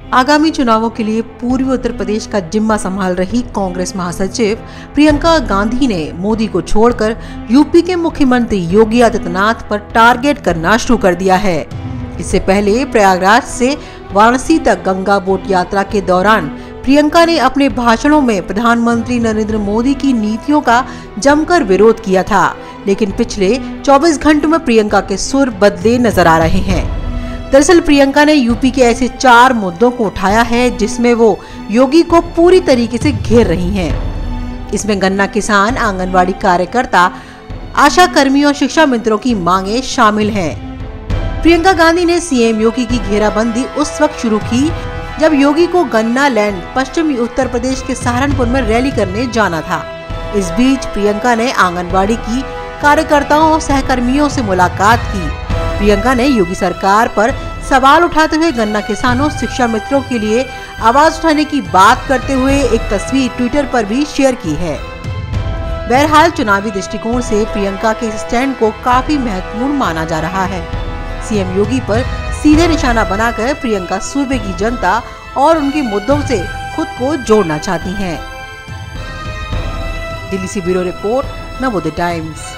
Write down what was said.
आगामी चुनावों के लिए पूर्वी उत्तर प्रदेश का जिम्मा संभाल रही कांग्रेस महासचिव प्रियंका गांधी ने मोदी को छोड़कर यूपी के मुख्यमंत्री योगी आदित्यनाथ पर टारगेट करना शुरू कर दिया है। इससे पहले प्रयागराज से वाराणसी तक गंगा बोट यात्रा के दौरान प्रियंका ने अपने भाषणों में प्रधानमंत्री नरेंद्र मोदी की नीतियों का जमकर विरोध किया था, लेकिन पिछले 24 घंटों में प्रियंका के सुर बदले नजर आ रहे हैं। दरअसल प्रियंका ने यूपी के ऐसे 4 मुद्दों को उठाया है जिसमें वो योगी को पूरी तरीके से घेर रही हैं। इसमें गन्ना किसान, आंगनवाड़ी कार्यकर्ता, आशा कर्मी और शिक्षा मित्रों की मांगे शामिल हैं। प्रियंका गांधी ने सीएम योगी की घेराबंदी उस वक्त शुरू की जब योगी को गन्ना लैंड पश्चिमी उत्तर प्रदेश के सहारनपुर में रैली करने जाना था। इस बीच प्रियंका ने आंगनबाड़ी की कार्यकर्ताओं और सहकर्मियों से मुलाकात की। प्रियंका ने योगी सरकार पर सवाल उठाते हुए गन्ना किसानों, शिक्षा मित्रों के लिए आवाज उठाने की बात करते हुए एक तस्वीर ट्विटर पर भी शेयर की है। बहरहाल चुनावी दृष्टिकोण से प्रियंका के स्टैंड को काफी महत्वपूर्ण माना जा रहा है। सीएम योगी पर सीधे निशाना बनाकर प्रियंका सूबे की जनता और उनके मुद्दों से खुद को जोड़ना चाहती हैं। दिल्ली से ब्यूरो रिपोर्ट, नवोदय टाइम्स।